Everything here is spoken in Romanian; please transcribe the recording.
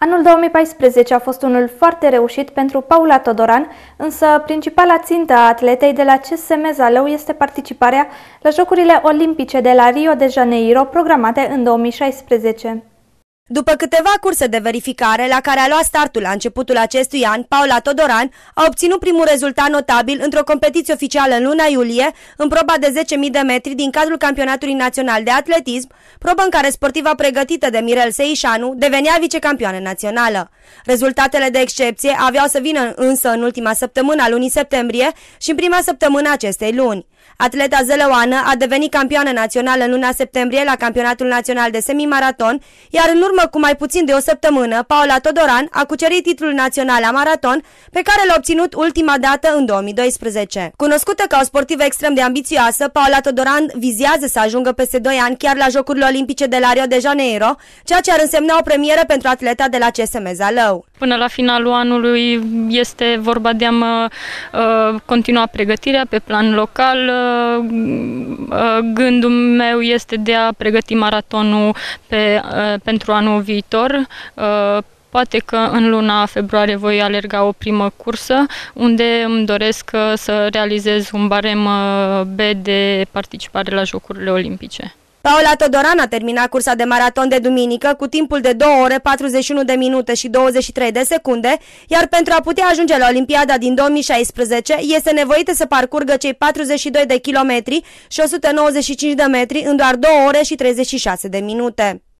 Anul 2014 a fost unul foarte reușit pentru Paula Todoran, însă principala țintă a atletei de la CSM Zalău este participarea la Jocurile Olimpice de la Rio de Janeiro, programate în 2016. După câteva curse de verificare la care a luat startul la începutul acestui an, Paula Todoran a obținut primul rezultat notabil într-o competiție oficială în luna iulie, în proba de 10.000 de metri din cadrul Campionatului Național de Atletism, probă în care sportiva pregătită de Mirel Seișanu devenea vicecampioană națională. Rezultatele de excepție aveau să vină însă în ultima săptămână a lunii septembrie și în prima săptămână a acestei luni. Atleta zălăoană a devenit campioană națională în luna septembrie la Campionatul Național de Semimaraton, iar în urmă cu mai puțin de o săptămână, Paula Todoran a cucerit titlul național la maraton, pe care l-a obținut ultima dată în 2012. Cunoscută ca o sportivă extrem de ambițioasă, Paula Todoran vizează să ajungă peste 2 ani chiar la Jocurile Olimpice de la Rio de Janeiro, ceea ce ar însemna o premieră pentru atleta de la CSM Zalău. Până la finalul anului este vorba de a continua pregătirea pe plan local. Gândul meu este de a pregăti maratonul pentru anul viitor. Poate că în luna februarie voi alerga o primă cursă, unde îmi doresc să realizez un barem B de participare la Jocurile Olimpice. Paula Todoran a terminat cursa de maraton de duminică cu timpul de 2 ore 41 de minute și 23 de secunde, iar pentru a putea ajunge la Olimpiada din 2016 este nevoită să parcurgă cei 42 de kilometri și 195 de metri în doar 2 ore și 36 de minute.